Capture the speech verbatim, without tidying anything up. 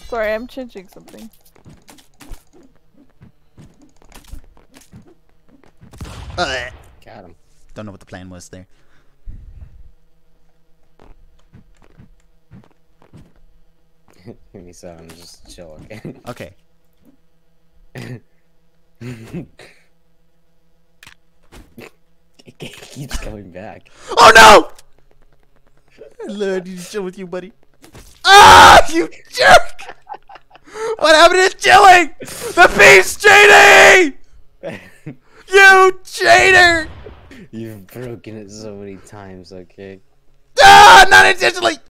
Sorry, I'm changing something. Uh, Got him. don't know what the plan was there. Give me some. Just chill, okay? Okay. It keeps coming back. Oh no! Lord, you chill with you, buddy. Ah, you jerk! What happened to chilling? The beast cheating! You cheater! You've broken it so many times, okay? Ah, not intentionally!